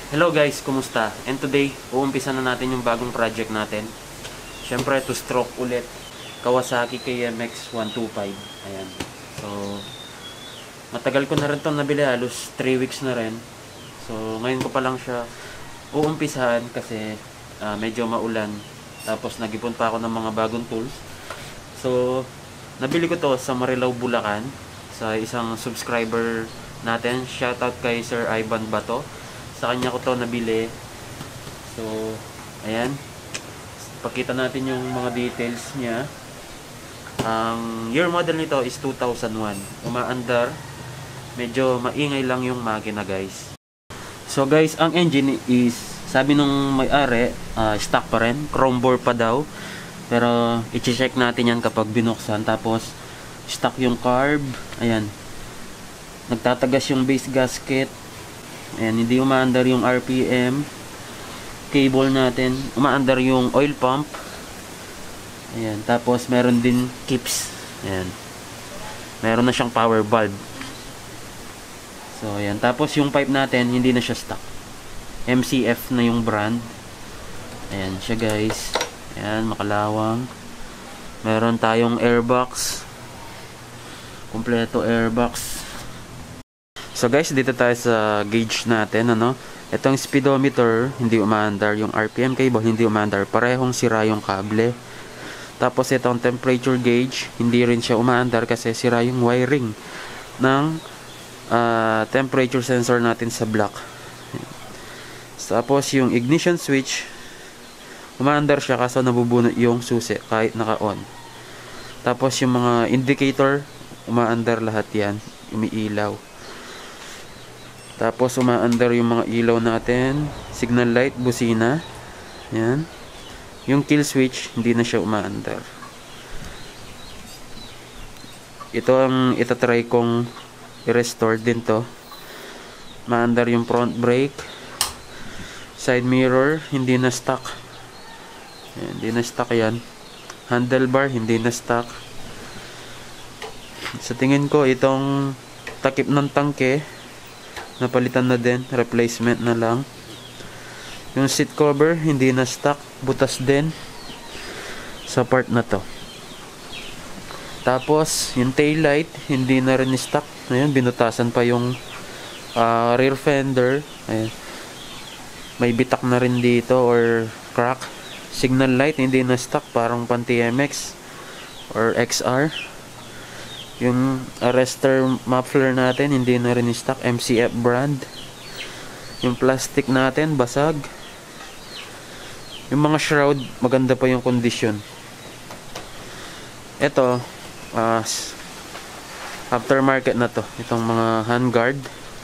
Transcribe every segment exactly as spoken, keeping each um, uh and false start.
Hello guys, kumusta? And today, uumpisa na natin yung bagong project natin. Siyempre, two stroke ulit. Kawasaki K M X one twenty-five. Ayan. So, matagal ko na rin itong nabili. Halos three weeks na rin. So, ngayon ko pa lang siya uumpisahan kasi uh, medyo maulan. Tapos, nag-ipon pa ako ng mga bagong tools. So, nabili ko to sa Marilao, Bulacan. Sa isang subscriber natin. Shoutout kay Sir Ivan Bato. Sa kanya ko to nabili. So, ayan. Pakita natin yung mga details niya. Ang year model nito is two thousand one. Umaandar. Medyo maingay lang yung makina, guys. So, guys, ang engine is, sabi nung may-ari, uh, stock pa rin. Chrome bore pa daw. Pero, i-check natin yan kapag binuksan. Tapos, stock yung carb. Ayan. Nagtatagas yung base gasket. Ayan, hindi umaandar yung R P M. Cable natin. Umaandar yung oil pump. Ayan, tapos meron din keeps. Ayan. Meron na siyang power valve. So, ayan. Tapos yung pipe natin, hindi na siya stock. M C F na yung brand. Ayan siya, guys. Ayan, makalawang. Meron tayong airbox. Kompleto airbox. So guys, dito tayo sa gauge natin, ano. Itong speedometer, hindi umaandar. Yung R P M cable, hindi umaandar. Parehong sira yung kable. Tapos itong temperature gauge, hindi rin siya umaandar kasi sira yung wiring ng uh, temperature sensor natin sa block. Tapos yung ignition switch, umaandar siya kaso nabubunot yung susi kahit naka-on. Tapos yung mga indicator, umaandar lahat yan. Umiilaw. Tapos umaandar yung mga ilaw natin, signal light, busina. Yan. Yung kill switch, hindi na siya umaandar. Ito ang itatry kong i-restore din to. Maandar yung front brake. Side mirror, hindi na stock. Yan, hindi na stock yan. Handlebar, hindi na stock. Sa tingin ko, itong takip ng tangke, napalitan na din, replacement na lang. Yung seat cover hindi na stock, butas din sa part na to. Tapos yung tail light hindi na rin stock. Ayun, binutasan pa yung uh, rear fender. Ayun. May bitak na rin dito or crack. Signal light hindi na stock, parang pan T M X or X R. Yung arrestor muffler natin hindi na rin stock, M C F brand. Yung plastic natin basag. Yung mga shroud maganda pa yung condition. Ito uh, aftermarket na to, itong mga handguard.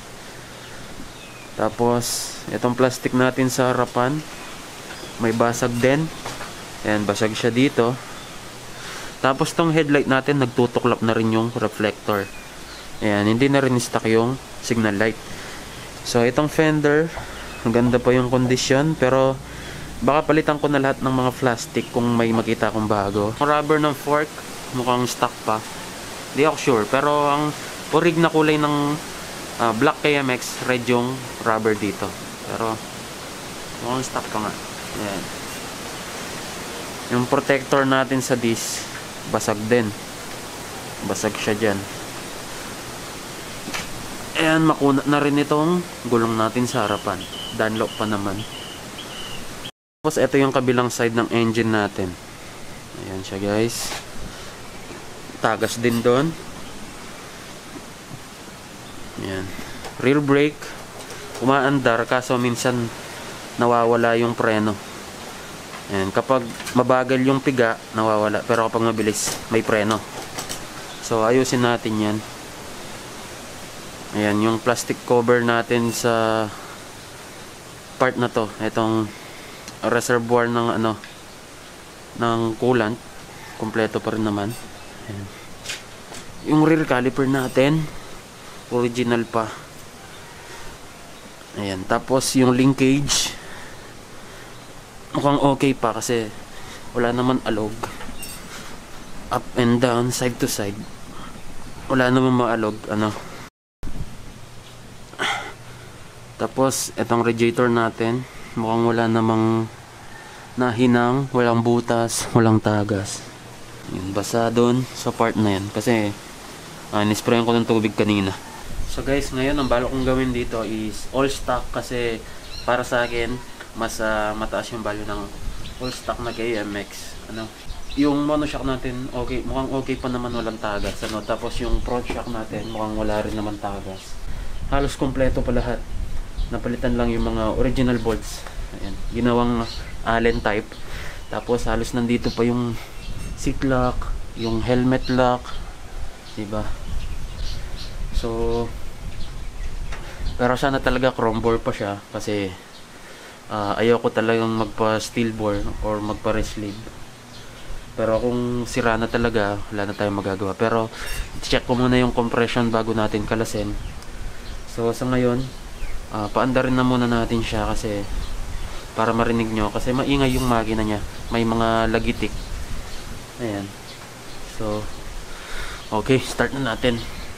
Tapos itong plastic natin sa harapan may basag din. Ayan, basag siya dito. Tapos tong headlight natin nagtutuklap na rin yung reflector. Ayan, hindi na rin stock yung signal light. So itong fender, maganda pa yung condition, pero baka palitan ko na lahat ng mga plastic kung may makita akong bago. Yung rubber ng fork, mukhang stock pa. Hindi ako sure, pero ang orig na kulay ng uh, black K M X, red yung rubber dito. Pero mukhang stock pa nga. Ayan. Yung protector natin sa disc, basag din. Basag siya dyan. Ayan, makunat na rin itong gulong natin sa harapan. Dunlop pa naman. Tapos ito yung kabilang side ng engine natin. Ayan siya, guys. Tagas din doon. Ayan. Rear brake, umaandar kaso minsan nawawala yung preno. Ayan, kapag mabagal yung piga, nawawala. Pero kapag mabilis, may preno. So, ayusin natin yan. Ayan, yung plastic cover natin sa part na to. Itong reservoir ng ano, ng coolant. Kompleto pa rin naman. Ayan. Yung rear caliper natin, original pa. Ayan, tapos yung linkage, mukhang okay pa kasi wala naman alog. Up and down, side to side, wala naman maalog. Ano, Tapos itong radiator natin, mukhang wala namang nahinang, walang butas, walang tagas. Yun, basa doon sa part na yan kasi uh, nisprayan ko ng tubig kanina. So guys, ngayon ang balak kong gawin dito is all stock kasi para sa akin mas uh, mataas yung value ng all stock na K M X. Ano, yung monoshock natin okay, mukhang okay pa naman, walang tagas. Ano, tapos yung front shock natin mukhang wala rin naman tagas. Halos kompleto pa lahat. Napalitan lang yung mga original bolts. Ayan, ginawang Allen type. Tapos halos nandito pa yung seat lock, yung helmet lock, diba? So pero sana talaga chrome bore pa siya kasi uh, ayaw ko talagang magpa steel bore or magpa sleeve. Pero kung sira na talaga, wala na tayong magagawa. Pero check ko muna yung compression bago natin kalasin. So sa ngayon, uh, paandarin na muna natin siya kasi para marinig nyo, kasi maingay yung makina niya, may mga lagitik. Ayan. So okay, start na natin.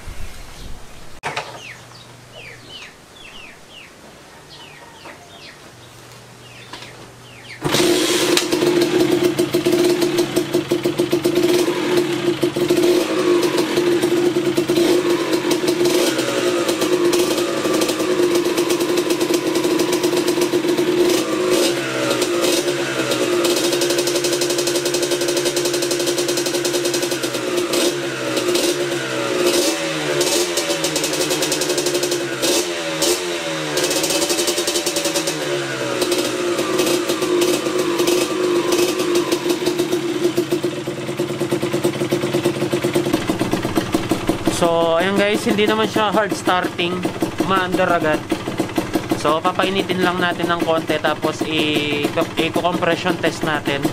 So ayun guys, hindi naman siya hard starting, maandar agad. So papainitin lang natin ng konti, tapos i-compression test natin.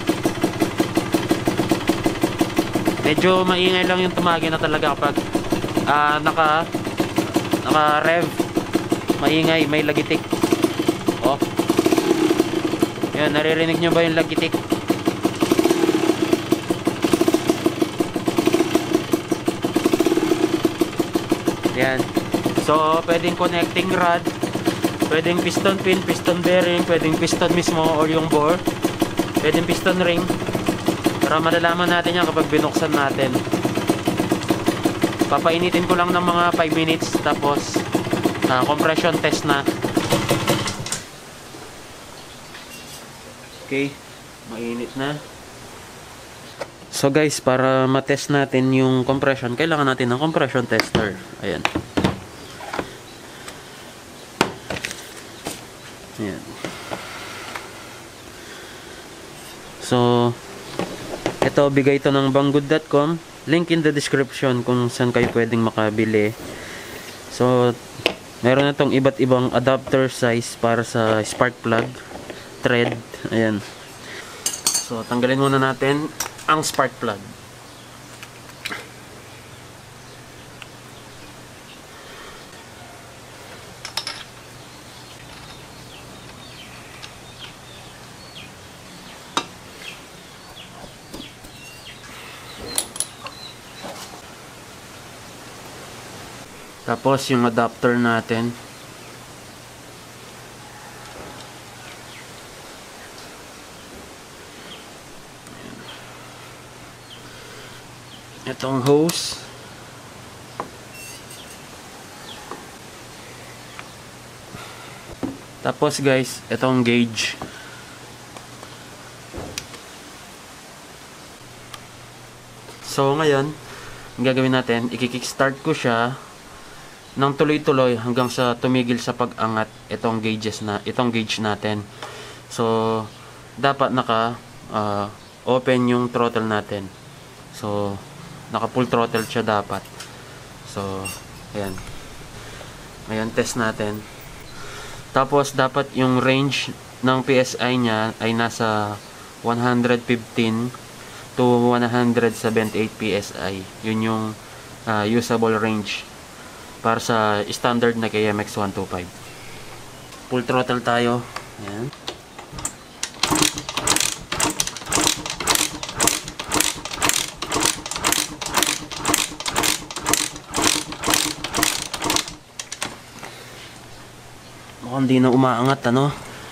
Medyo maingay lang yung tumagi na talaga kapag uh, naka naka rev. Maingay, may lagitik. Oh, yan, naririnig nyo ba yung lagitik? Yan. So pwedeng connecting rod, pwedeng piston pin, piston bearing, pwedeng piston mismo or yung bore, pwedeng piston ring, para malalaman natin yan kapag binuksan natin. Papainitin ko lang ng mga five minutes, tapos uh, compression test na. Okay, mainit na. So guys, para matest natin yung compression, kailangan natin ng compression tester. Ayan. Ayan. So ito, bigay ito ng banggood dot com. Link in the description kung saan kayo pwedeng makabili. So meron na itong iba't ibang adapter size para sa spark plug, thread. Ayan. So tanggalin muna natin ang spark plug. Tapos yung adapter natin. Itong hose. Tapos guys, itong gauge. So ngayon, ang gagawin natin, i-kickstart ko siya ng tuloy-tuloy hanggang sa tumigil sa pag-angat itong gauges na, itong gauge natin. So dapat naka uh, open yung throttle natin. So naka full throttle siya dapat. So ayan. Ngayon test natin. Tapos dapat yung range ng P S I niya ay nasa one fifteen to one seventy-eight P S I. Yun yung uh, usable range para sa standard na K M X one twenty-five. Full throttle tayo. Ayan. Mukhang di na umaangat, ano?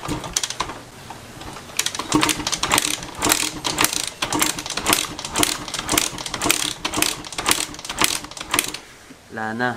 Wala na.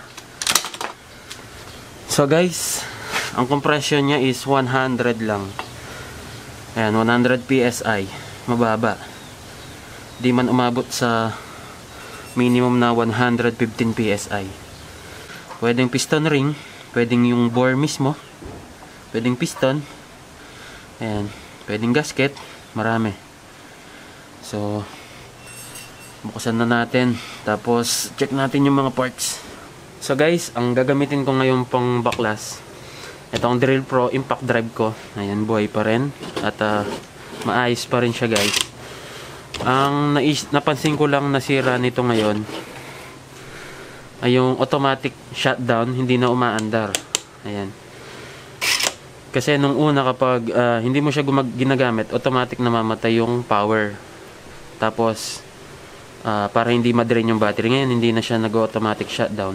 So guys, ang compression niya is one hundred lang. Ayan, one hundred P S I. Mababa. Di man umabot sa minimum na one hundred fifteen P S I. Pwedeng piston ring, pwedeng yung bore mismo, pwedeng piston, ayan, pwedeng gasket, marami. So, buksan na natin, tapos check natin yung mga parts. So guys, ang gagamitin ko ngayon pang baklas, itong Drill Pro impact drive ko, ayan, buhay pa rin, at uh, maayos pa rin siya guys. Ang nais, napansin ko lang nasira nito ngayon ay yung automatic shutdown, hindi na umaandar. Ayan. Kasi nung una kapag uh, hindi mo siya ginagamit, automatic namamatay yung power. Tapos uh, para hindi ma-drain yung battery. Ngayon hindi na siya nag-automatic shutdown.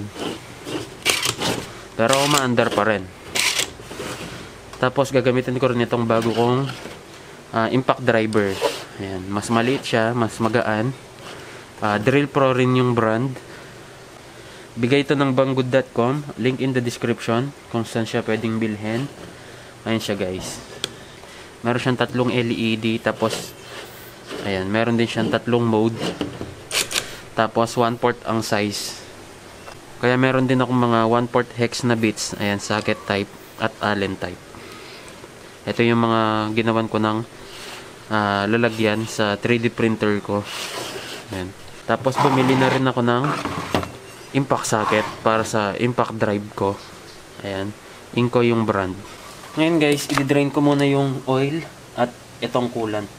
Pero umaandar pa rin. Tapos gagamitin ko rin itong bago kong uh, impact driver. Ayan. Mas maliit siya, mas magaan. Uh, Drill Pro rin yung brand. Bigay ito ng banggood dot com. Link in the description kung saan siya pwedeng bilhin. Ayan siya guys. Meron siyang tatlong L E D. Tapos, ayan, meron din siyang tatlong mode. Tapos, one port ang size. Kaya meron din akong mga one port hex na bits. Ayan, socket type at Allen type. Ito yung mga ginawan ko ng uh, lalagyan sa three D printer ko. Ayan. Tapos, bumili na rin ako ng impact socket para sa impact drive ko. Ayan, Inco yung brand. Ngayon guys, i-drain ko muna yung oil at itong coolant.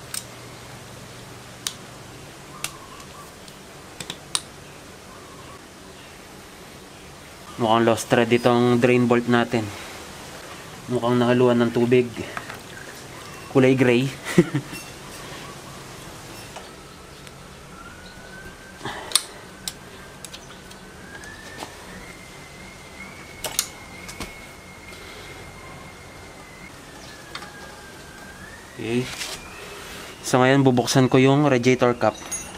Mukhang lost thread itong drain bolt natin. Mukhang nakaluan ng tubig. Kulay gray. Okay. So ngayon bubuksan ko yung radiator cap.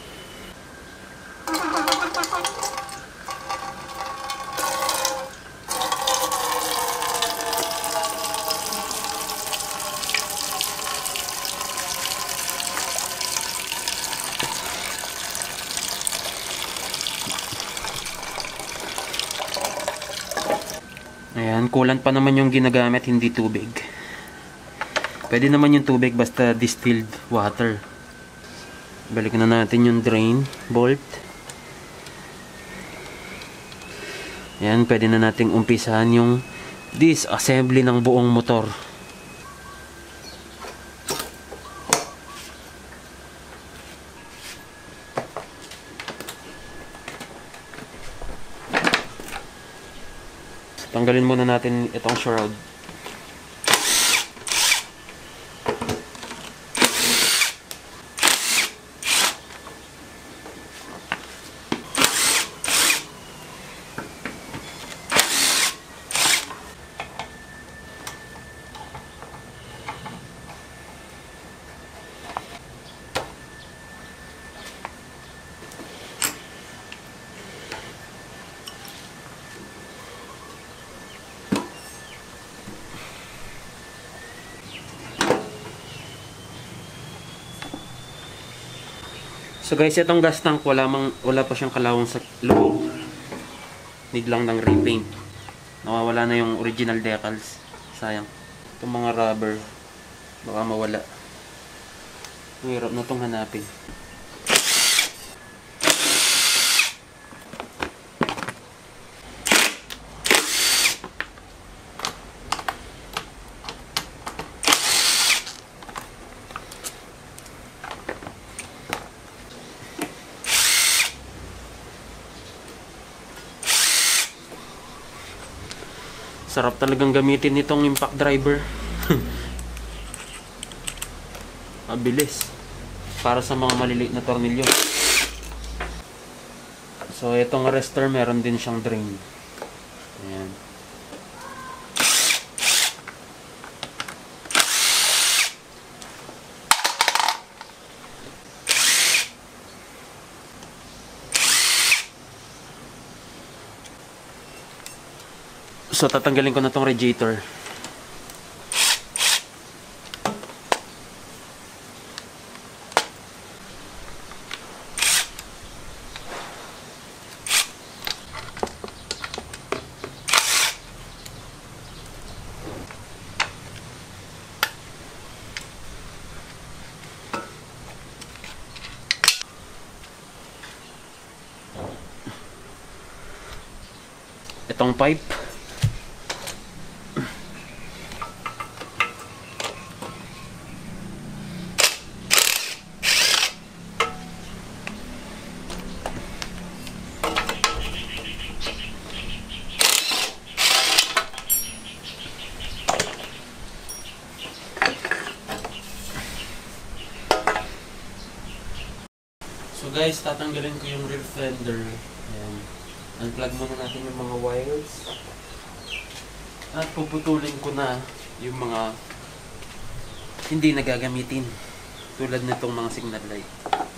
Ayan, coolant pa naman yung ginagamit, hindi tubig. Pwede naman yung tubig basta distilled water. Balikan na natin yung drain bolt. Ayan, pwede na nating umpisahan yung disassembly ng buong motor. Tanggalin muna natin itong shroud. So guys, itong gas tank wala, mang, wala pa siyang kalawang sa loob. Need lang ng repaint. Nawawala na yung original decals. Sayang. Itong mga rubber, baka mawala. Hirap na itong hanapin. Sarap talagang gamitin nitong impact driver. Mabilis. Para sa mga maliliit na tornilyo. So, itong arrestor meron din siyang drain. Ayan. So tatanggalin ko na tong radiator. Itong pipe. So guys, tatanggalin ko yung rear fender. Ayan. Unplug muna natin yung mga wires. At puputulin ko na yung mga hindi nagagamitin. Tulad nitong mga signal light.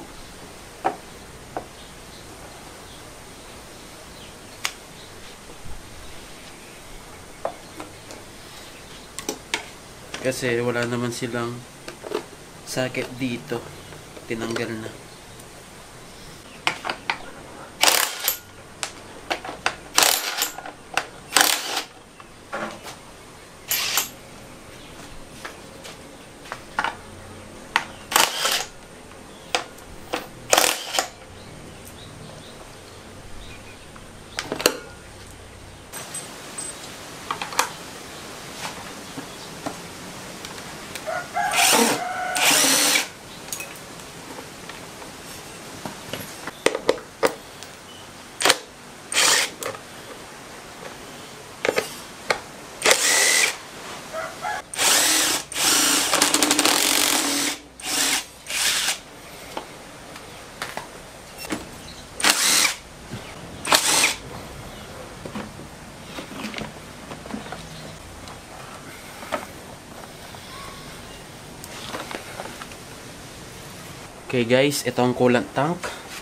Kasi wala naman silang socket dito. Tinanggal na. Okay guys, ito ang coolant tank.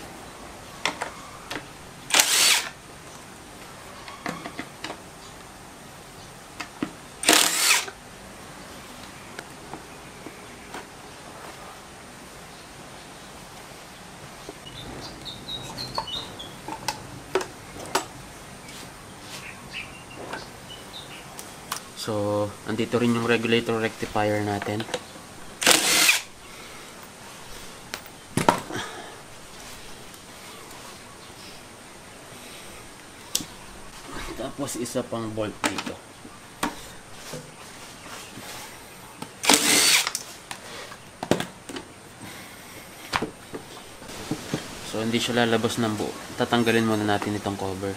So, andito rin yung regulator rectifier natin. Tapos isa pang bolt dito. So hindi siya lalabas ng buo. Tatanggalin muna natin itong cover.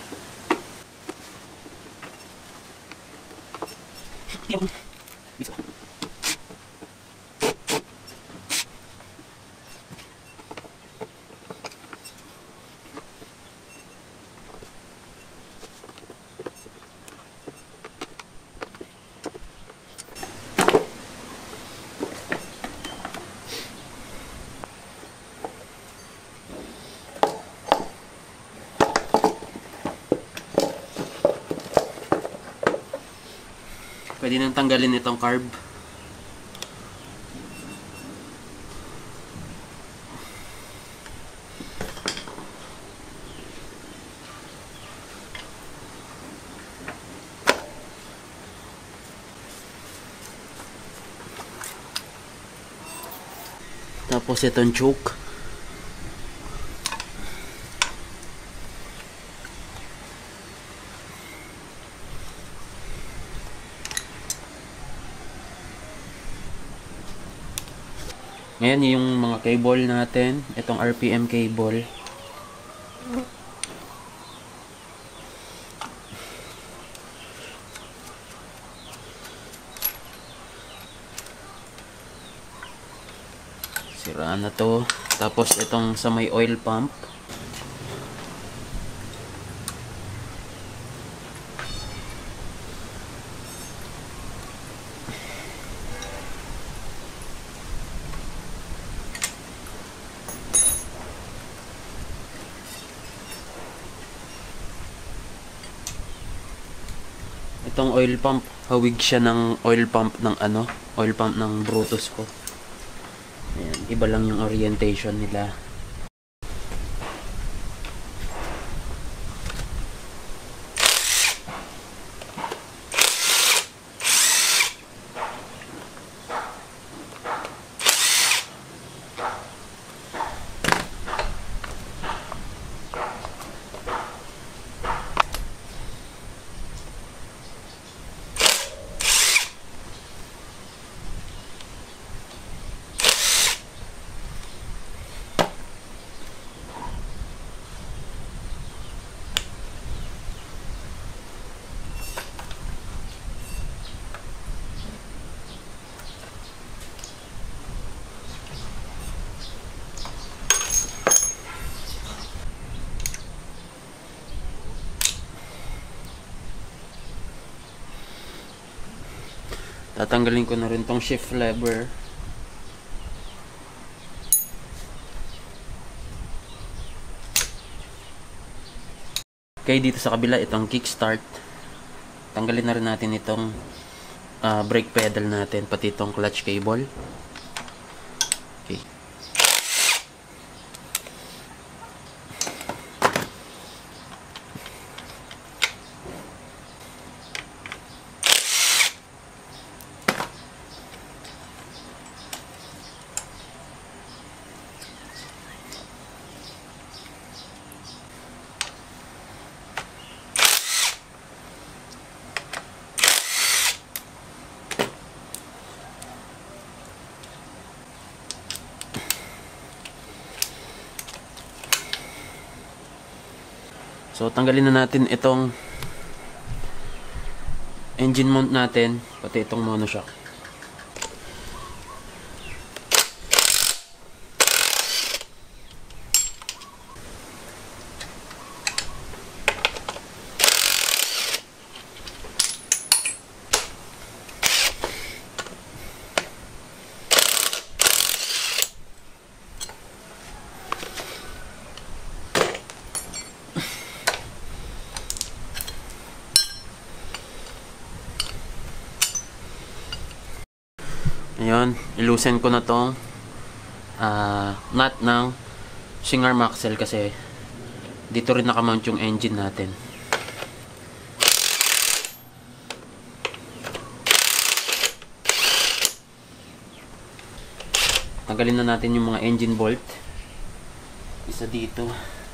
Pwede nang tanggalin itong carb. Tapos itong choke. Ngayon yung mga cable natin, itong R P M cable. Siraan na to. Tapos itong sa may oil pump. itong oil pump. Hawig siya ng oil pump ng ano, oil pump ng Brutus ko. Ayan, iba lang yung orientation nila. Tatanggalin ko na rin tong shift lever. Okay, dito sa kabila itong kickstart. Tanggalin na rin natin itong uh, brake pedal natin, pati itong clutch cable. Okay. So, tanggalin na natin itong engine mount natin, pati itong monoshock. Ayun, ilusen ko na tong uh, nut ng swing arm axle kasi dito rin nakamount yung engine natin. Tanggalin na natin yung mga engine bolt. Isa dito.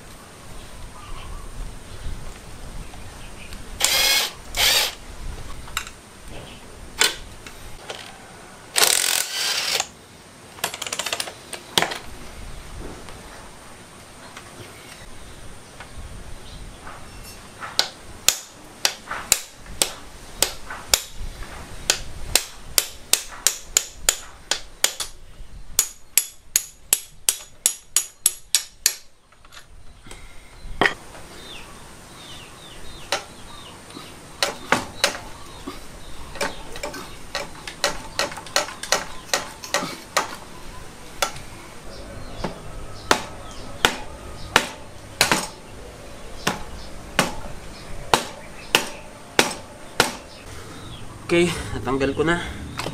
Okay, natanggal ko na.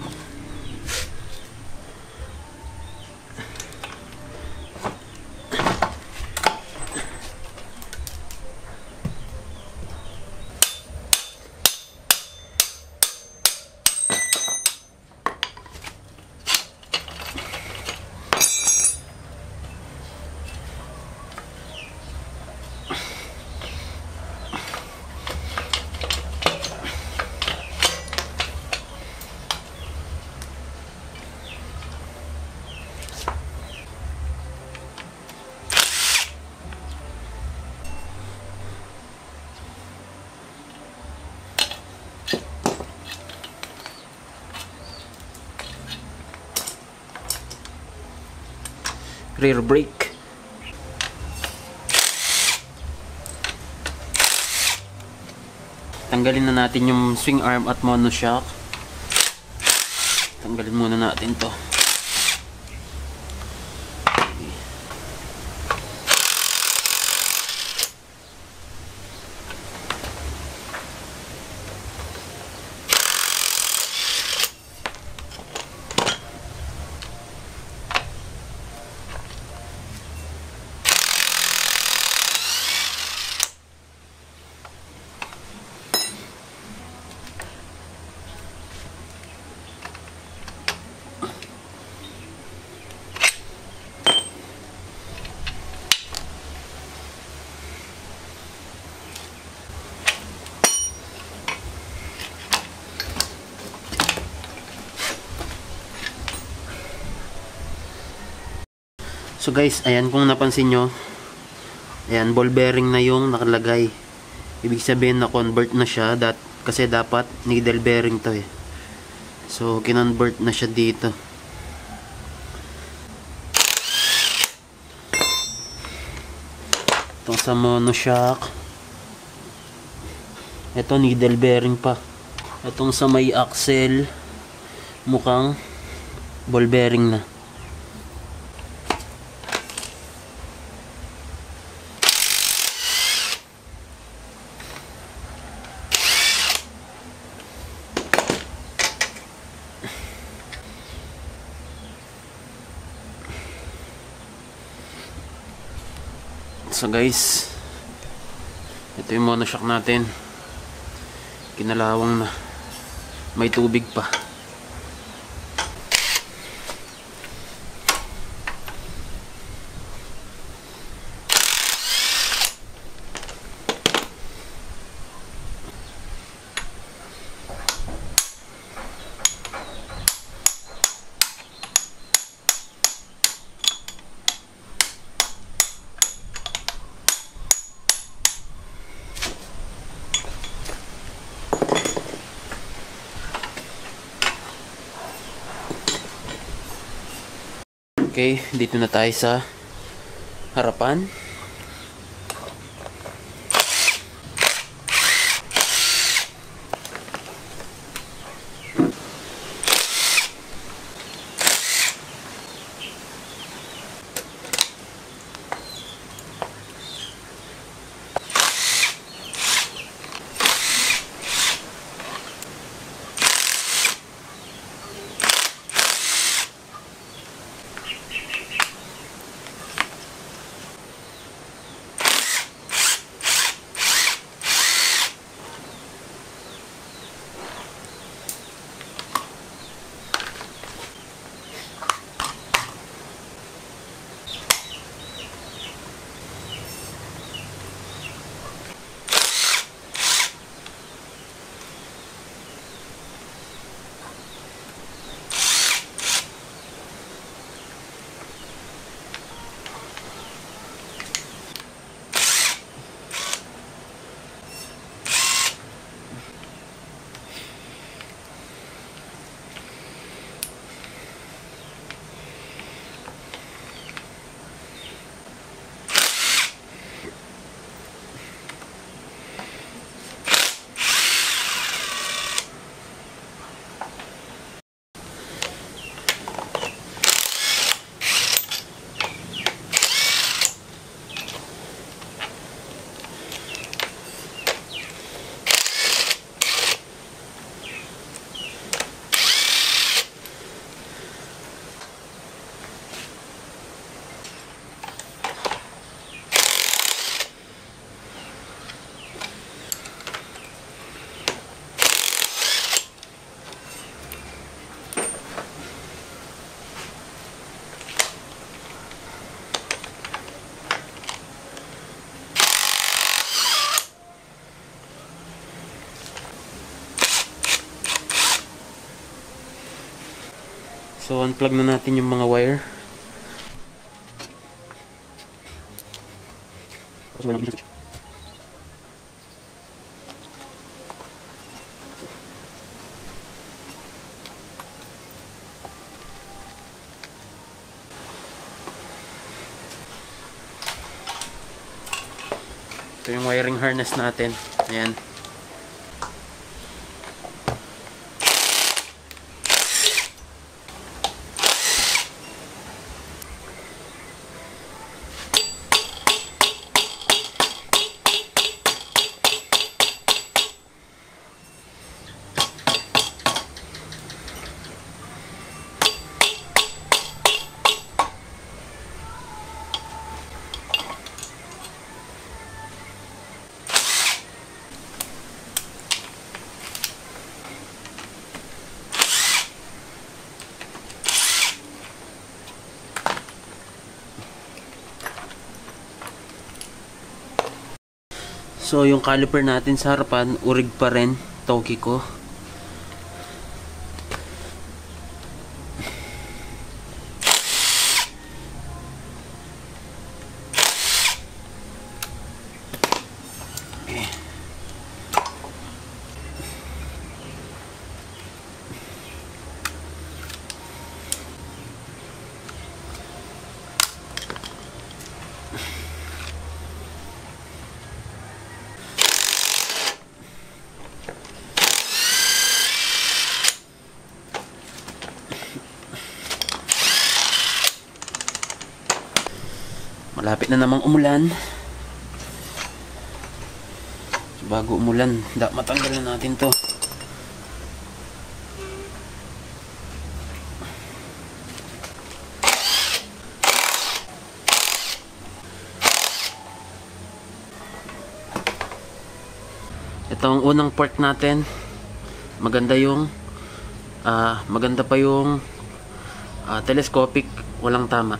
Rear brake. Tanggalin na natin yung swing arm at monoshock. Tanggalin muna natin to. So guys, ayan, kung napansin nyo, ayan, ball bearing na yung nakalagay. Ibig sabihin na convert na siya, that, kasi dapat needle bearing to eh. So kinonvert na siya dito. Itong sa monoshock, ito needle bearing pa. Itong sa may axle, mukhang ball bearing na. So guys, ito yung monoshock natin. Kinalawang na. May tubig pa. Okay, dito na tayo sa harapan. So unplug na natin yung mga wire. Ito yung wiring harness natin. Ayan. So yung caliper natin sa harapan, urig pa rin, Tokiko. Malapit na namang umulan. Bago umulan, da matanggal na natin to. Ito ang unang part natin. Maganda yung uh, maganda pa yung uh, telescopic, walang tama.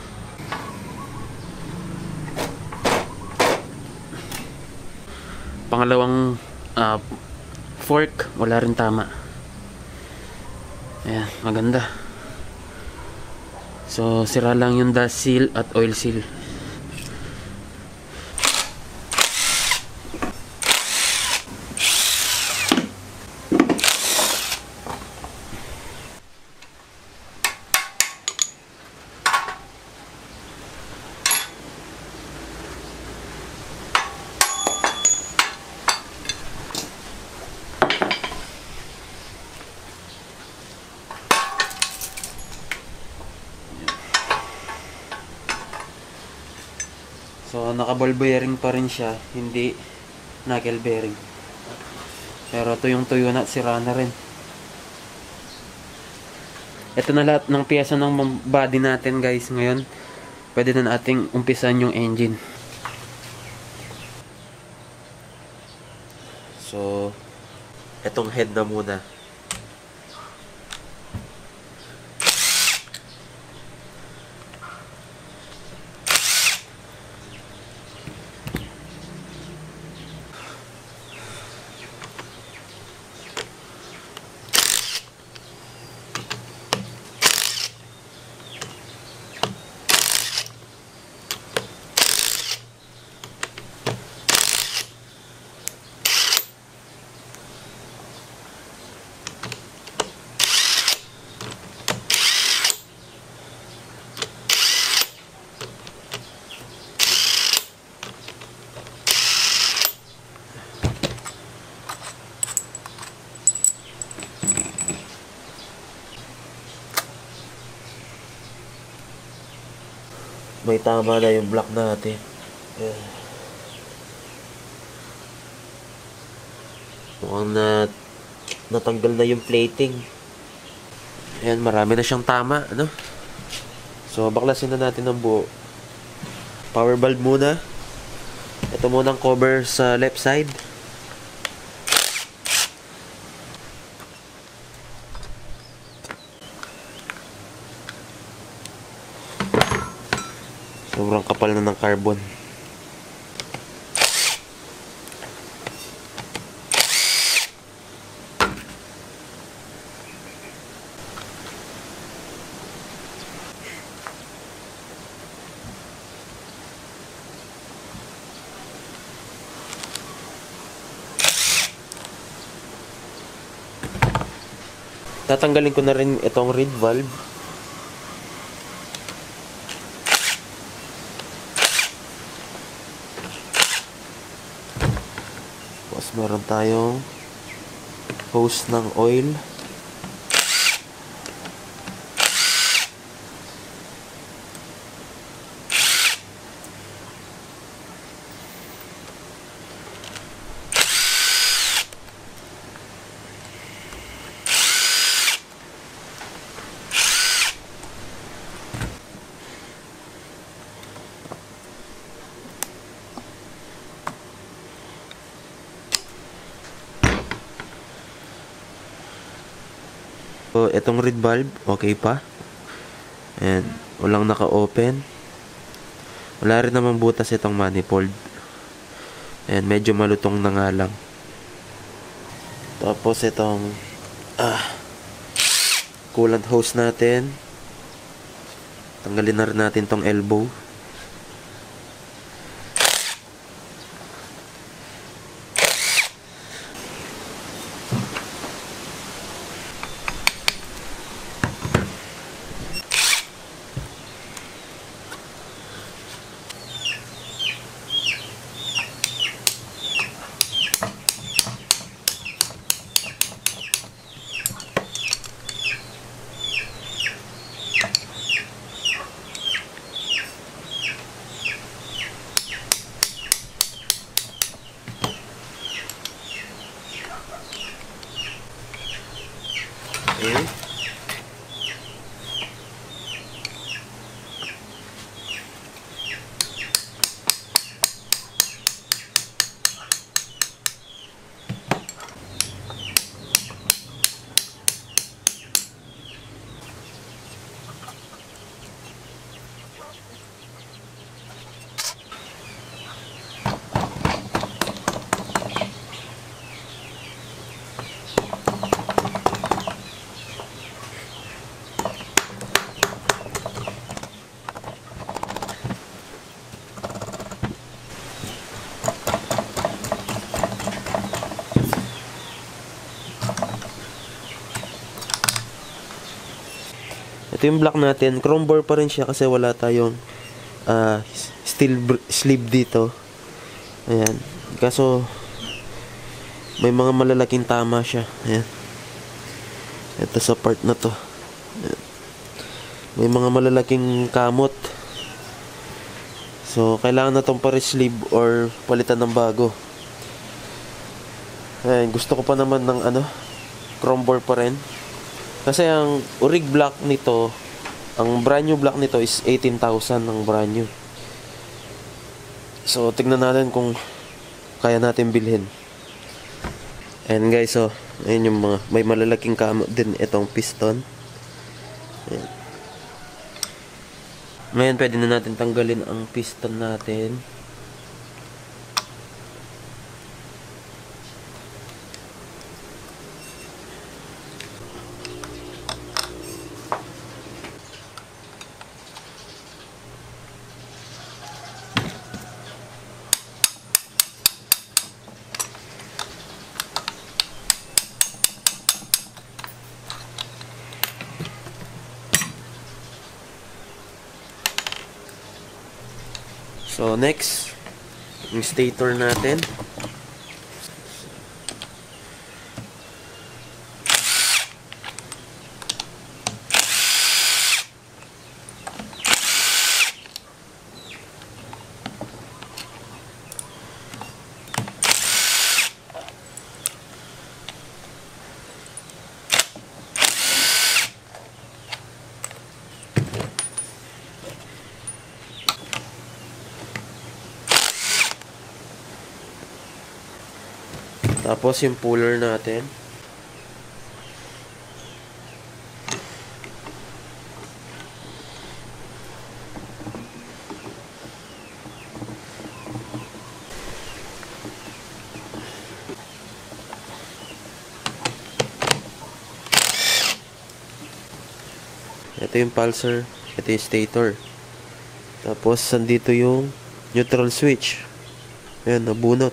Pangalawang uh, fork, wala rin tama. Ayan, maganda. So sira lang yung dust seal at oil seal. So naka-ball bearing pa rin siya, hindi knuckle bearing. Pero tuyong tuyo na, sira na rin. Ito na lahat ng piyesa ng body natin guys. Ngayon pwede na nating umpisan yung engine. So etong head na muna. May tama na yung block natin. Yeah. Mukhang na natanggal na yung plating. Ayan, marami na siyang tama, ano? So, baklasin na natin ng buo. Power valve muna. Ito muna ang cover sa left side. Sobrang kapal na ng carbon. Tatanggalin ko na rin itong reed valve. Tapos meron tayong hose ng oil. So, itong reed valve, okay pa. And, walang naka-open. Wala rin naman butas itong manifold. And, medyo malutong na nga lang. Tapos, itong ah, coolant hose natin. Tanggalin na rin natin tong elbow. Okay. Ito yung block natin. Chrome bore pa rin siya kasi wala tayong uh, steel sleeve dito. Ayan. Kaso may mga malalaking tama siya. Ayan. Ito sa part na to. Ayan. May mga malalaking kamot. So kailangan na tong pa-sleeve or palitan ng bago. Ayan. Gusto ko pa naman ng ano, chrome bore pa rin. Kasi ang orig block nito, ang brand new block nito is eighteen thousand ang brand new. So, tignan natin kung kaya natin bilhin. And guys, so, ayun yung mga, may malalaking kamo din itong piston. Ayan. Ngayon, pwede na natin tanggalin ang piston natin. So, next, yung stator natin. Tapos yung puller natin. Ito yung pulsar, ito yung stator. Tapos sandito yung neutral switch. Ayan, nabunot.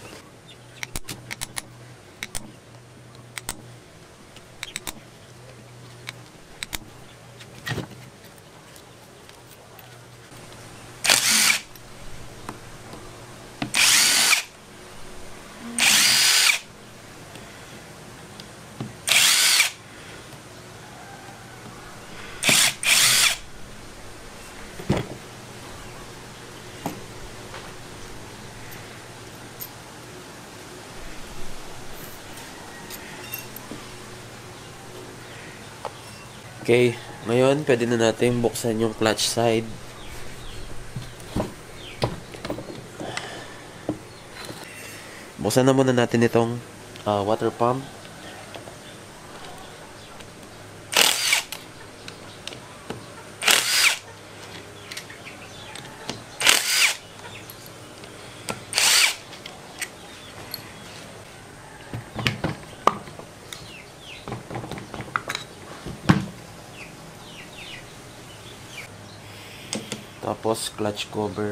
Okay, ngayon pwede na natin buksan yung clutch side. Buksan na muna natin itong uh, water pump. Tapos clutch cover.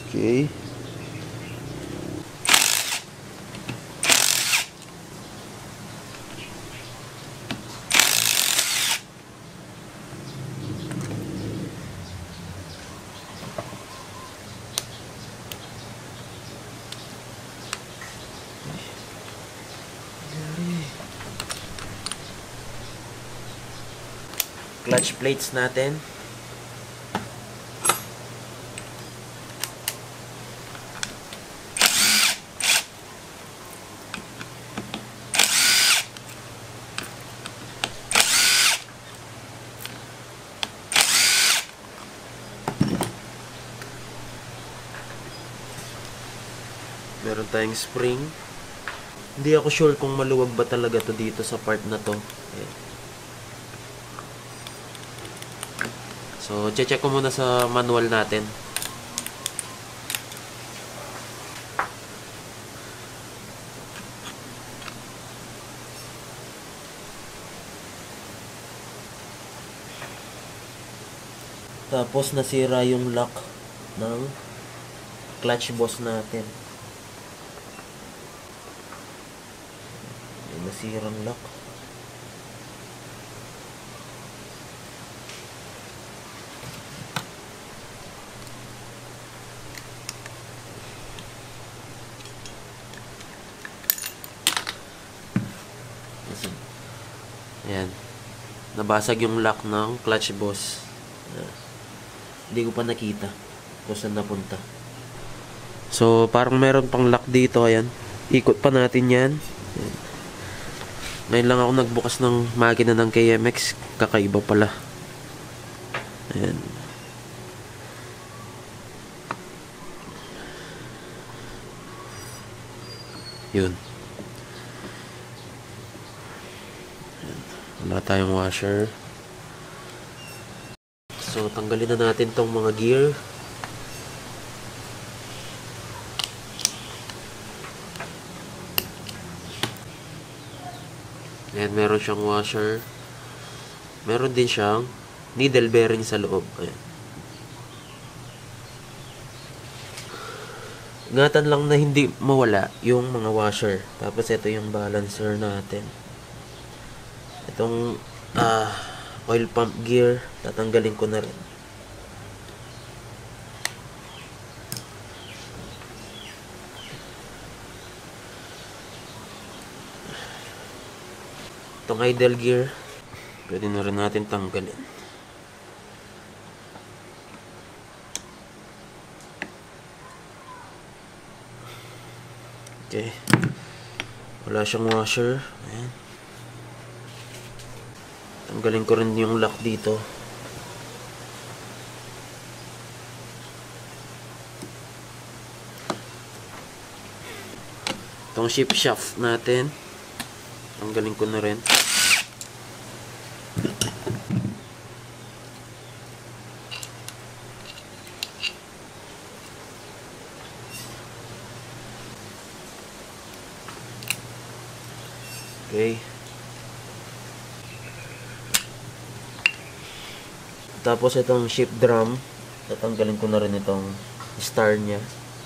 Okay. Clutch plates natin. Meron tayong spring. Hindi ako sure kung maluwag ba talaga to dito sa part na to. Ayan. So, check ko muna sa manual natin. Tapos, nasira yung lock ng clutch boss natin. May nasirang lock. Ayan. Nabasag yung lock ng clutch boss. Ayan. Hindi ko pa nakita kung saan napunta. So, parang meron pang lock dito. Ayan. Ikot pa natin yan. Ayan. Ngayon lang ako nagbukas ng makina ng K M X. Kakaiba pala. Ayan. Yun. Wala tayong washer. So, tanggalin na natin tong mga gear. Ayan, meron siyang washer. Meron din siyang needle bearing sa loob. Ayan. Ingatan lang na hindi mawala yung mga washer. Tapos, ito yung balancer natin. Itong uh, oil pump gear, tatanggalin ko na rin. Itong idle gear, pwede na rin natin tanggalin. Okay. Wala siyang washer. Ayan. Tanggalin ko rin yung lock dito. Itong shift shaft natin, tanggalin ko na rin. Okay. Tapos itong shift drum, tatanggalin ko na rin itong star niya.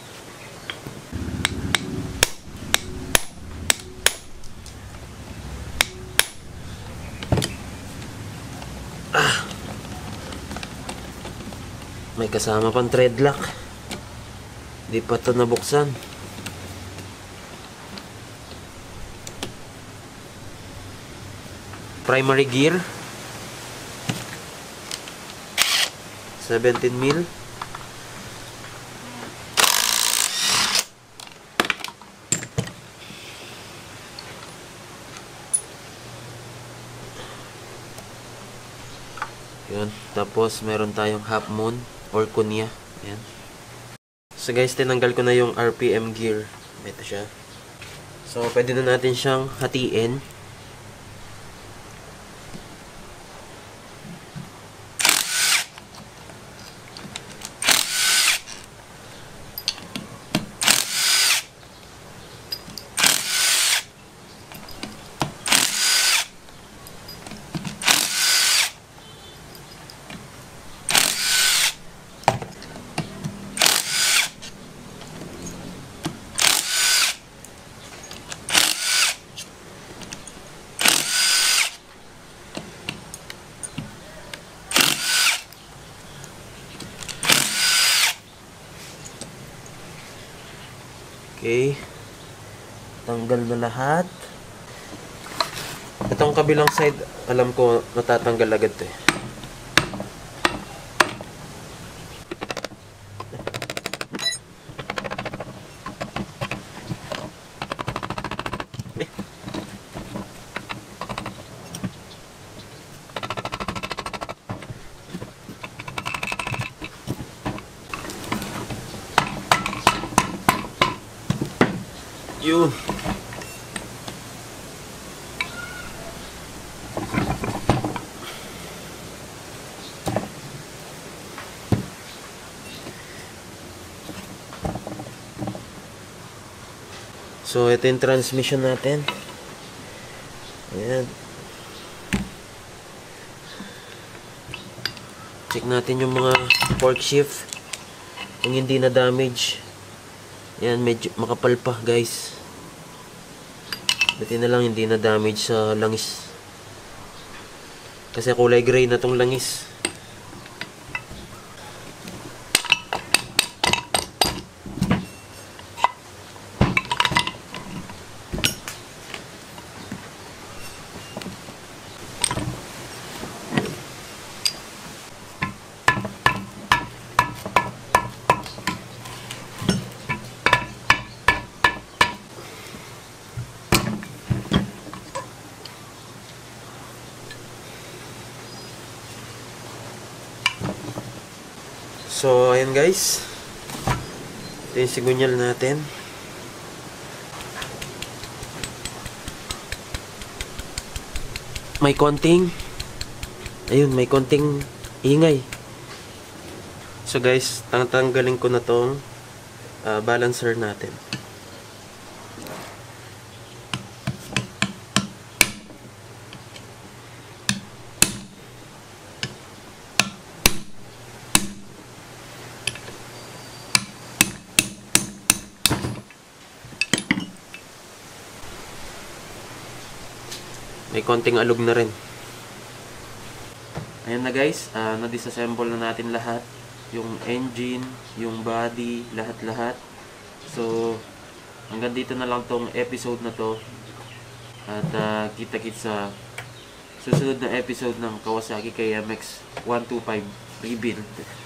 Ah. May kasama pang thread lock. Di pa ito nabuksan. Primary gear. seventeen mil. Yun. Tapos meron tayong half moon or kunya. Ayan. So guys, tinanggal ko na yung R P M gear. Ito siya. So pwede na natin siyang hatiin. Okay. Tanggal na lahat. Itong kabilang side, alam ko natatanggal agad to eh. Eh. Yun. So, ito yung transmission natin. Ayan. Check natin yung mga fork shift. Kung hindi na damage. Ayan, medyo makapal pa, guys. Buti na lang hindi na damage sa langis. Kasi kulay gray na tong langis. So, ayan guys. Ito yung sigunyal natin. May konting, ayun, may konting ingay. So guys, tanggalin ko na tong uh, balancer natin. May konting alog na rin. Ayan na guys, uh, na-disassemble na natin lahat. Yung engine, yung body, lahat-lahat. So, hanggang dito na lang tong episode na to. At uh, kita-kits sa susunod na episode ng Kawasaki K M X one twenty-five rebuild.